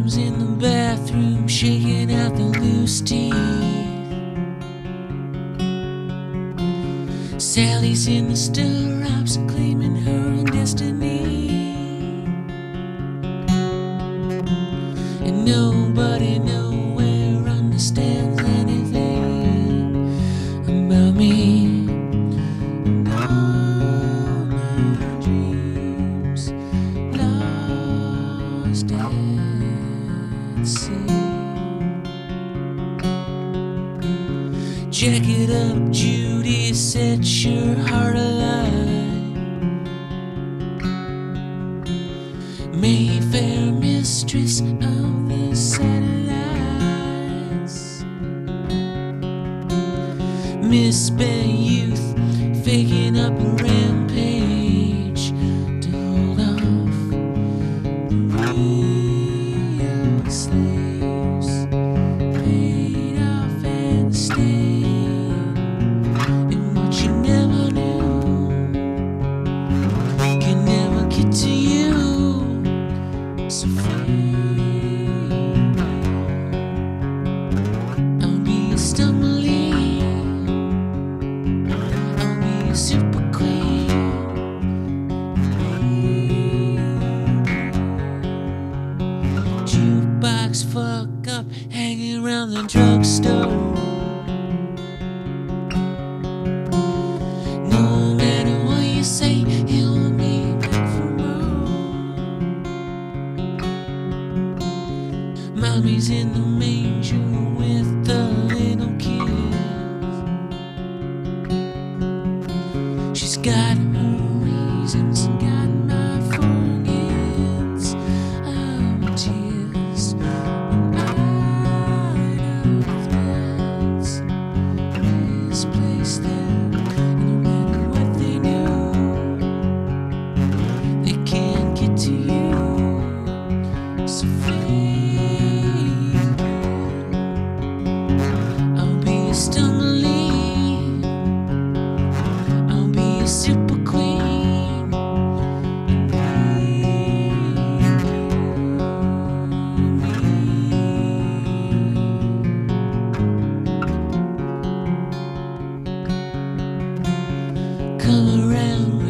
Adam's in the bathroom, shaking out the loose teeth. Sally's in the stirrups, claiming her own destiny. And nobody nowhere understands anything about me. And all my dreams lost at sea. Jack it up, Judy, set your heart alight. Mayfair, mistress of the satellites. Misspent youth, faking up a rampage to hold off the real slaves. Paid off and stayed. And what you never knew can never get to you. So free, I'll be a stumbling, I'll be a super queen. Jukebox fuck up, hanging around the drugstore. No matter what you say, he'll be back for more. Mommy's in the manger with the little kids. She's got her reasons, got my forgets of tears. And I know that's misplaced them. And no matter what they do, they can't get to you. So I'll be a stumbling, I'll be a super queen. Come around